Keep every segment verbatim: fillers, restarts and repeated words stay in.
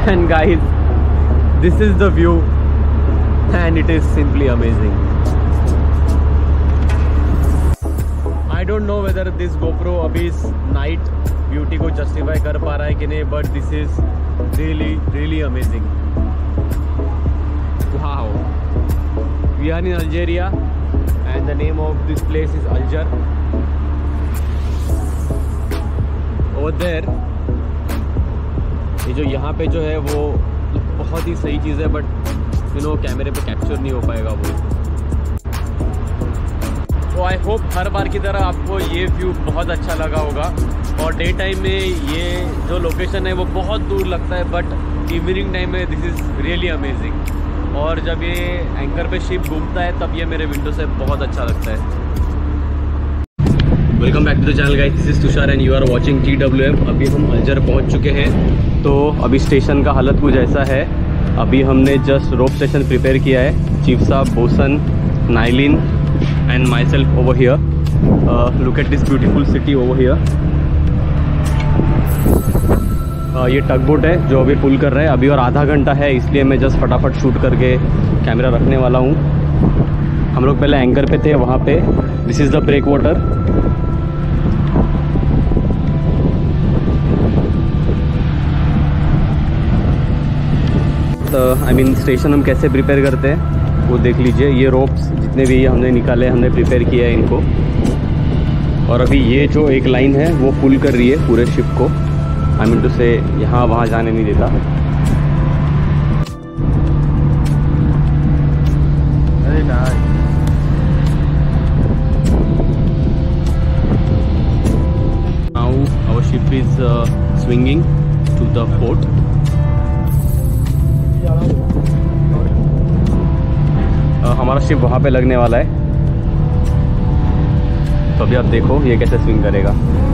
and guys, this is the view and it is simply amazing. I don't know whether this GoPro अभी इस night beauty को justify कर पा रहा है कि नहीं, but this is really really amazing. Wow. We are in Algeria and the name of this place is Alger. Over there, ये जो यहाँ पे जो है वो बहुत ही सही चीज़ है, बट यू नो कैमरे पे कैप्चर नहीं हो पाएगा वो। तो आई होप हर बार की तरह आपको ये व्यू बहुत अच्छा लगा होगा। और डे टाइम में ये जो लोकेशन है वो बहुत दूर लगता है, बट इवनिंग टाइम में दिस इज़ रियली अमेजिंग। और जब ये एंकर पे शिप घूमता है तब ये मेरे विंडो से बहुत अच्छा लगता है। Welcome back to the channel guys, this is Tushar and you are watching T W M. अभी हम अल्जर पहुंच चुके हैं। तो अभी स्टेशन का हालत कुछ ऐसा है। अभी हमने जस्ट रोप स्टेशन प्रिपेयर किया है। चीफ साहब, बोसन, नाइलिन and myself over here. Look at this beautiful city over here. ये टग बोट है जो अभी पुल कर रहा है। अभी और आधा घंटा है, इसलिए मैं जस्ट फटाफट शूट करके कैमरा रखने वाला हूँ। हम लोग पहले एंकर पे थे, वहाँ पे this is the breakwater. I mean station हम कैसे प्रिपेयर करते हैं वो देख लीजिए। ये रोप्स जितने भी हमने निकाले, हमने प्रिपेयर किया है इनको। और अभी ये जो एक लाइन है वो पुल कर रही है पूरे शिप को। आई मीन टू से यहाँ वहाँ जाने नहीं देता। अरे now our ship is swinging to the port. हमारा शिप वहाँ पे लगने वाला है, तो अभी आप देखो ये कैसे स्विंग करेगा।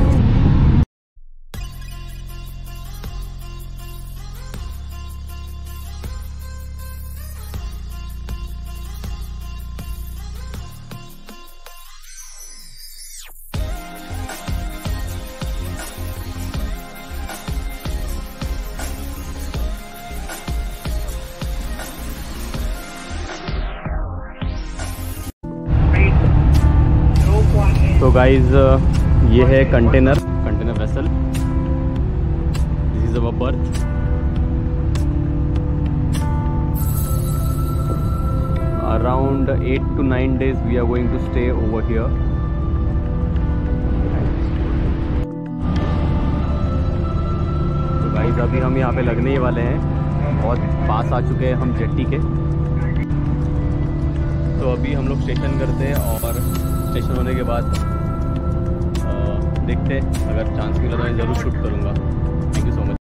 तो गाइज ये है container container vessel. This is our berth. Around eight to nine days we are going to stay over here. तो गाइज अभी हम यहाँ पे लगने ही वाले हैं, बहुत पास आ चुके हैं हम जेट्टी के। तो अभी हम लोग स्टेशन करते हैं और स्टेशन होने के बाद देखते हैं, अगर चांस मिला तो मैं ज़रूर शूट करूँगा। Thank you so much.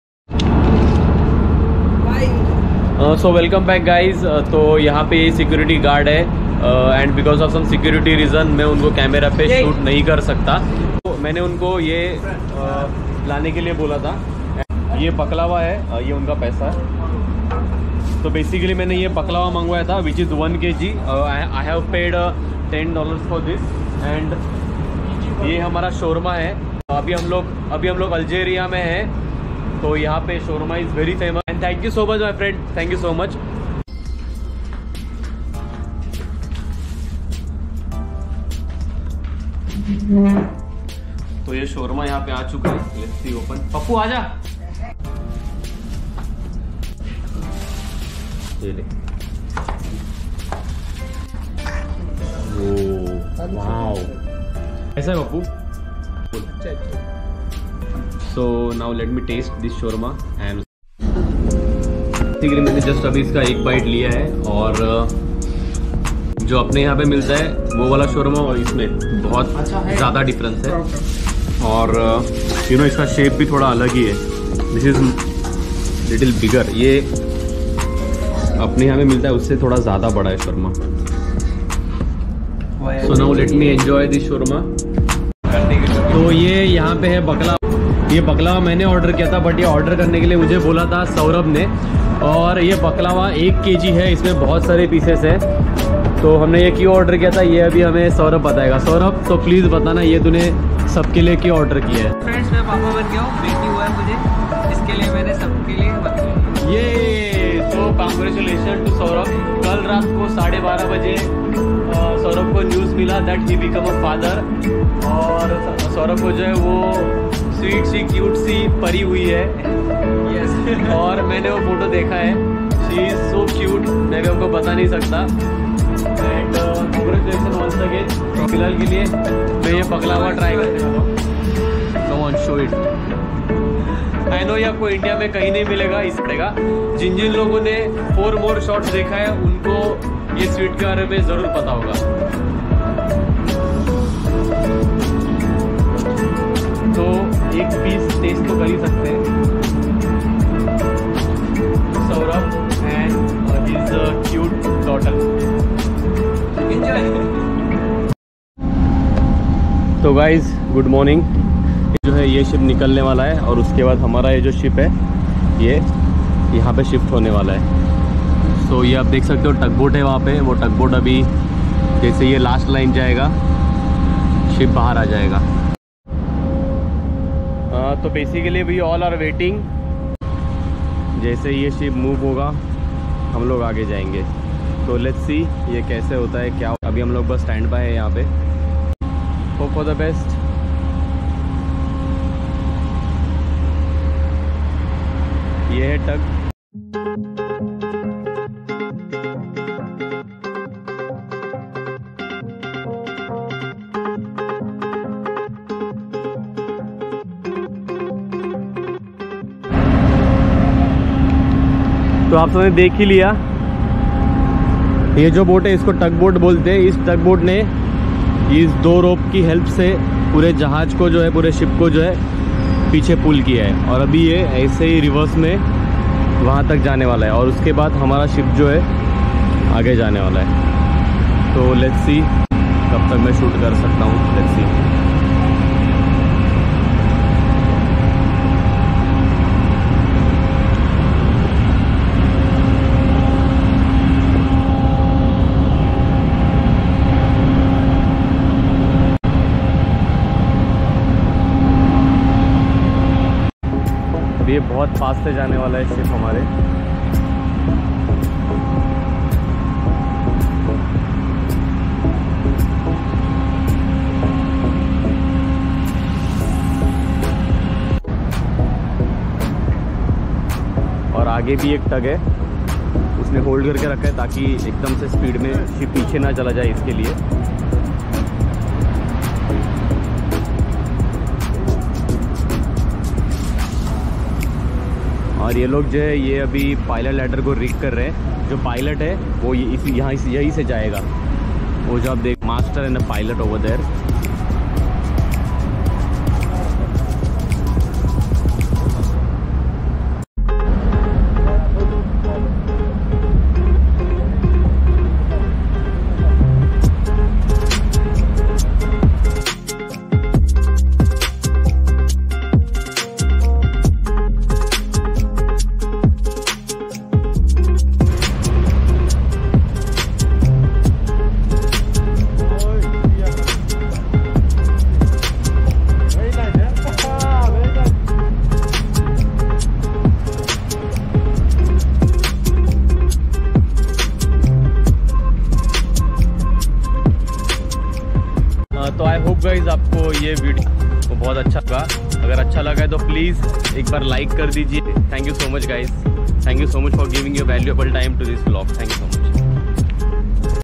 So welcome back guys. तो यहाँ पे सिक्योरिटी गार्ड है and because of some security reason मैं उनको कैमरा पे शूट नहीं कर सकता। तो मैंने उनको ये uh, लाने के लिए बोला था। ये पकलावा है, uh, ये उनका पैसा है। तो बेसिकली मैंने ये पकलावा मंगवाया था विच is one K G. I have paid ten dollars for this. And ये हमारा शोरमा है। अभी हम लोग अभी हम लोग अल्जेरिया में हैं, तो यहाँ पे shawarma is very famous. And thank you so much my friend, thank you so much. तो ये शोरमा यहाँ पे आ चुका है। Let's see open. पप्पू आजा। ये ले। ओ वाओ, ऐसा है Pappu. So now let me taste this shawarma. And मैंने जस्ट अभी इसका एक बाइट लिया है, और जो अपने यहाँ पे मिलता है वो वाला शोरमा और इसमें बहुत ज़्यादा डिफरेंस है। और यू नो इसका शेप भी थोड़ा अलग ही है। This is little bigger. ये अपने यहाँ पे मिलता है उससे थोड़ा ज़्यादा बड़ा है shawarma. So now let me enjoy this shawarma. तो ये यहाँ पे है बकला। ये बकलावा मैंने ऑर्डर किया था, बट ये ऑर्डर करने के लिए मुझे बोला था सौरभ ने। और ये बकलावा एक केजी है, इसमें बहुत सारे पीसेस है। तो हमने ये क्यों ऑर्डर किया था ये अभी हमें सौरभ बताएगा। सौरभ, तो प्लीज़ बताना ये तूने सबके लिए क्यों ऑर्डर किया है। फ्रेंड्स, मैं पापा बन गया हूँ, बेटी हुआ है मुझे, इसके लिए मैंने सबके लिए बताया। ये कॉन्ग्रेचुलेशन टू सौरभ। कल रात को साढ़े बारह बजे सौरभ को न्यूज़ मिला that he become a father. और सौरभ को जो है वो स्वीट सी क्यूट सी परी हुई है। yes. और मैंने वो फोटो देखा है, शी इज सो क्यूट, मैं भी आपको बता नहीं सकता। And congratulation once again. फिलहाल के लिए मैं ये पकला हुआ ट्राई करने वाला हूँ। Come on show it. I know ये आपको इंडिया में कहीं नहीं मिलेगा, इस पड़ेगा। जिन जिन लोगों ने फोर मोर शॉट्स देखा है उनको ये स्वीट के बारे में ज़रूर पता होगा। तो एक पीस टेस्ट तो कर ही सकते हैं। Saurabh and his cute daughter, enjoy. तो गाइज गुड मॉर्निंग। जो है ये शिप निकलने वाला है और उसके बाद हमारा ये जो शिप है ये यहाँ पे शिफ्ट होने वाला है। सो so, ये आप देख सकते हो टग बोट है वहाँ पे। वो टग बोट अभी जैसे ये लास्ट लाइन जाएगा शिप बाहर आ जाएगा। uh, तो basically we all are waiting. जैसे ये शिप मूव होगा हम लोग आगे जाएंगे। तो लेट्स सी ये कैसे होता है क्या। अभी हम लोग बस स्टैंड बाय है यहाँ पे। Hope for the best. ये है टग। तो आप सबने देख ही लिया, ये जो बोट है इसको टग बोट बोलते हैं। इस टग बोट ने इस दो रोप की हेल्प से पूरे जहाज को जो है, पूरे शिप को जो है पीछे पुल किया है। और अभी ये ऐसे ही रिवर्स में वहाँ तक जाने वाला है और उसके बाद हमारा शिप जो है आगे जाने वाला है। तो लेट्स सी कब तक मैं शूट कर सकता हूँ। Let's see. ये बहुत फास्ट से जाने वाला है शिप हमारे। और आगे भी एक टग है, उसने होल्ड करके रखा है ताकि एकदम से स्पीड में शिप पीछे ना चला जाए इसके लिए। और ये लोग जो है ये अभी पायलट लैडर को रिग कर रहे हैं। जो पायलट है वो ये इसी यहाँ इस यहीं से जाएगा। वो जो आप देख master and the pilot over there. तो आई होप गाइज आपको ये वीडियो को बहुत अच्छा लगा। अगर अच्छा लगा है तो प्लीज़ एक बार लाइक कर दीजिए। Thank you so much guys. Thank you so much for giving your valuable time to this vlog. Thank you.